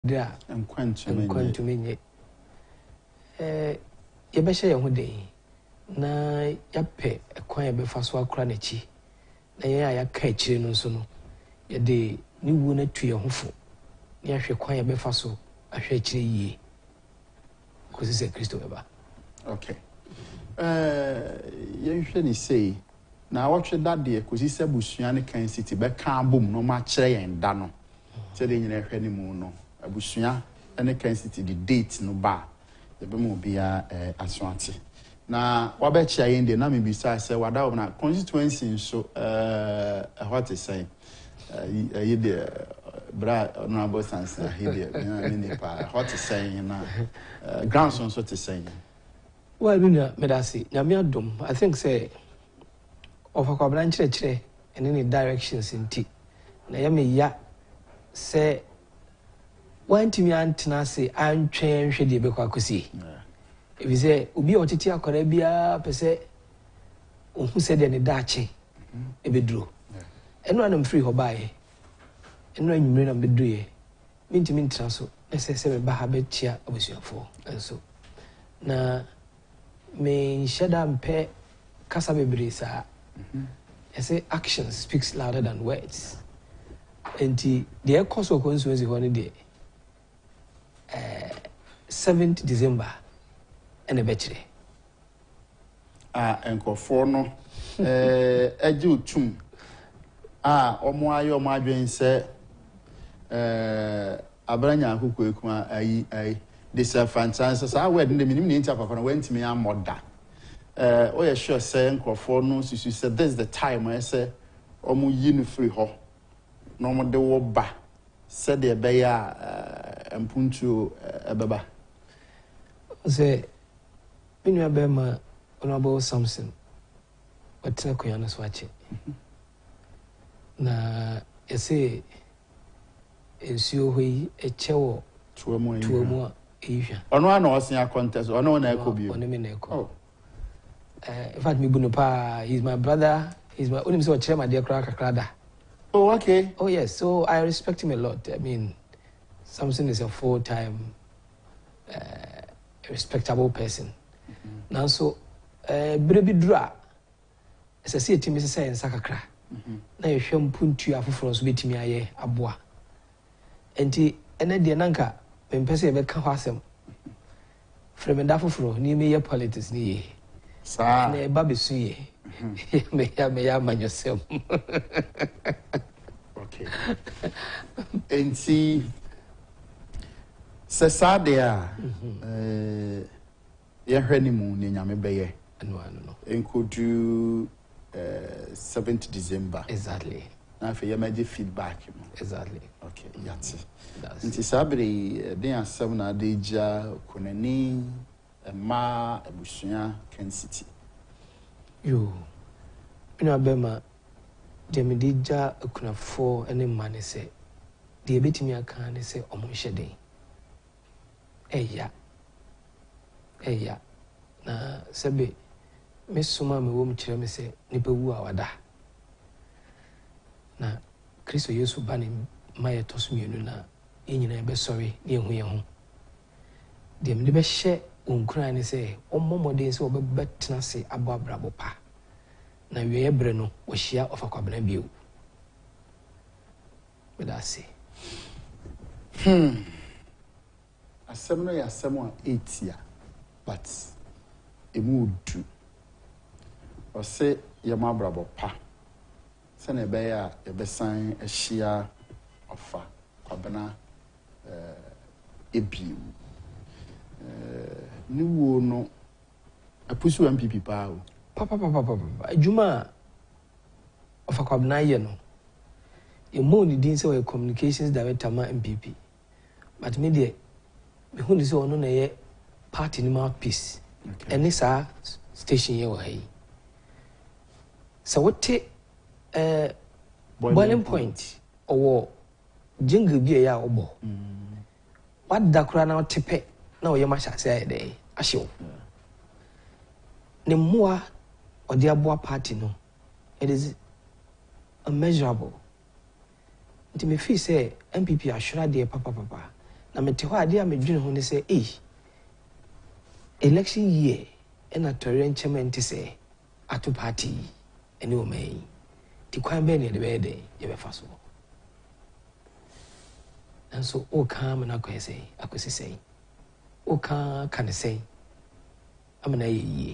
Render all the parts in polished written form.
there and quantum ye be share ho den na ya pe ekwan ya be fa so akra na chi na ya ka akire no so no ye de ni wu na tu ye hofo ni ahwe kwan ya be fa so ahwe akire yie ko se Kristo beba. Okay. You hwe ni say na watch that day ko se busua ne Kencity be kan bom no ma kire yen da no se de nyina hwe ni mu no abusua ne Kencity the date no ba the bemo bia aswante na wabechi ayende na me bisa say wada na constituency so what is saying you the bra honorable sansa here me pa what is saying na grandson so to saying well me da say na me adom I think say of Kwabena chire and any directions inti na ya me ya say want me antena say antwen hwe de be kwa kosi if you say obi otiti akora bia pese ohu se de ne dache e beduro eno anam free ho bae eno anyumre na bedue mintimi ntra so ese me ba ha be chia obusuafo enso na me shada mpe kasa bebre sa say action speaks louder than words and the course of consequences holiday 7th December and a betray. Enko for no eju tum omo ayo ma dwen se abranya akoko ekuma ayi disadvantages I word ndem nim nti apapa na wantimi amoda o ye sure say enko for no susu say this is the time I say omo yi no free ho no mo de wo ba said the beya mpuntu ebeba say minu abema honorable Samson watina kuyana swache na ese ensuo hoi echewo tuomo ehia ono ana osia contest ono na ekobio ono me na eko in fact me bunu pa he's my brother he's my only so chairman there krakrada. Oh, okay. Oh, yes. So I respect him a lot. I mean, Samson is a full-time, respectable person. Now, so, Brebi Dra, as I see it, Mrs. Say in Sakakra. Now, you show Puntu Afufros with me, aye, Abwa. And the Nanka, when Pessi ever come past him, from a Dafufro, near me, your politics, near. Sir, Baby Sue. May have man yourself. Okay. And see, Sasadia, your honeymoon in Yamebeye. No. And could do 7th December. Exactly. Now, for your magic feedback. Exactly. Okay, that's it. And Sabri, they are 7 Adeja, Kunani, Ma, Ebushia, Kencity. You know, Bema, Demidija, kuna 4 any money say, the abitimia can say, Omushede. Eya, na Sebe, Miss Suma, me womb chair, me say, Nipewu awada. Na Christo Yesu banning my tosmu na in be sorry, near who. The Mnibe share. Uncrying say, O Momo days will be better say about Brabo Pa. Now we are Breno was share of a Kwabena view. But I say, a seminar, someone 8 years, but a mood do. Or say, Yama Brabo Pa. Send a bear, a besign, a sheer of Kwabena a view. New no a push MPP power. Papa, Juma of a Kwabena yeno. Your money didn't say a communications director, my MPP. But maybe who is on a party in Mouthpiece. And this station here. So what take boiling point or jingle be a obo? What the crown tipe? No, you must say a day. I show. The more or the abwa party, no, it is immeasurable. It may feel say MPP are sure dear papa. na mete hɔ ade a medwene ho ne sɛ election year ɛna tɔre nkyɛma nte sɛ ato party ɛne ɔma yi ti kwan bɛɛ ne yɛde bɛyɛ dɛ yɛbɛfa so nanso woka ma no akɔyɛ sɛ akɔsi sɛn woka ka ne sɛn ama no ayɛ yie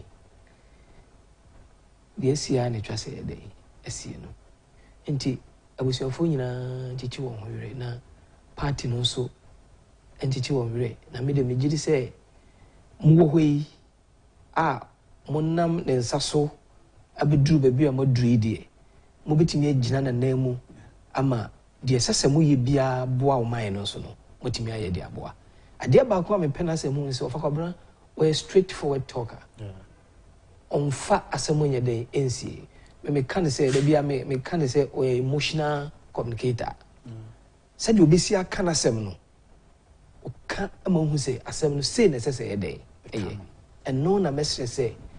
deɛ asia ne twa sɛ yɛdɛ asie no nti abusuafoɔ nyinaa kyekyi wɔn ho werɛ na party no nso nkyekyi wɔn werɛ na mede megye di sɛ mowɔ hɔ yi a monam ne nsa so abɛduru baabi a moduru yi deɛ mobɛtumi agyina nanan mu ama deɛ sɛ sɛ moyɛ biara boa wo man no nso no motumi ayɛ de aboa adeɛ baako a mepɛ no asɛm hu sɛ ɔfa Kwabena wɔyɛ straightforward talker ɔmfa asɛm nyɛ dɛn ɛnsie meka ne sɛ da bia meka ne sɛ ɔyɛ emotional communicator sɛdeɛ obɛsi aka no asɛm no ɔka ama hu sɛ asɛm no sei na ɛsɛ sɛ yɛ dɛn ɛyɛ ɛno na mɛsrɛ sɛ